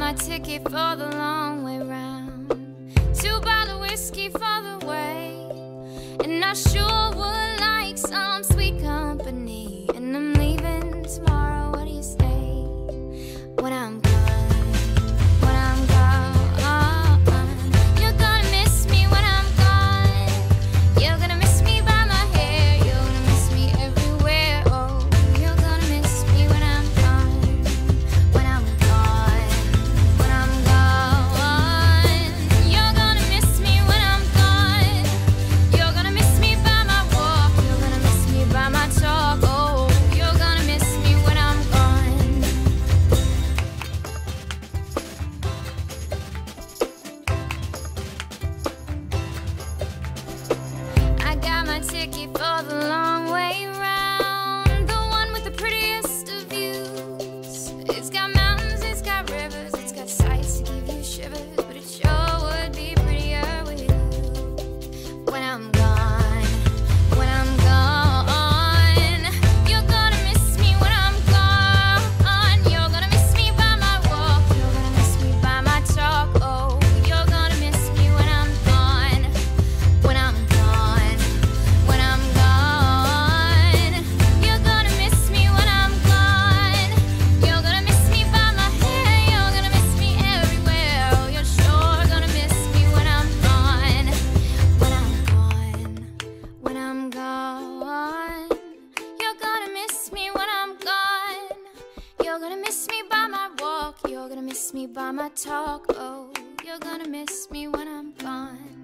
my ticket for the long way round. 2 bottles of whiskey for the way, and I sure would like some sweet company. And I'm leaving tomorrow, what do you say? When I'm gone, when I'm gone, you're gonna miss me when I'm gone. You're gonna miss me by my hair, you're gonna miss me everywhere. Oh, you're gonna miss me when I'm gone, when I'm gone, when I'm gone. You're gonna miss me when I'm gone. You're gonna miss me by my walk, you're gonna miss me by my talk. Oh, you're gonna miss me when I'm gone. I got my ticket for the long way round, the one with the prettiest of views. It's got mountains, it's got rivers, it's got sights to give you shivers, but it sure would be prettier with you. When I'm gone, when I'm gone, you're gonna miss me when I'm gone. You're gonna miss me by my walk, you're gonna miss me by my talk. Oh, you're gonna miss me when I'm gone, when I'm gone, when I'm gone. You're gonna miss me when I'm gone. You're gonna miss me by my hair, you're gonna miss me everywhere. Oh, you're sure gonna miss me when I'm gone, when I'm gone, when I'm gone. You're gonna miss me when I'm gone. You're gonna miss me by my walk, you're gonna miss me by my talk. Oh, you're gonna miss me when I'm gone.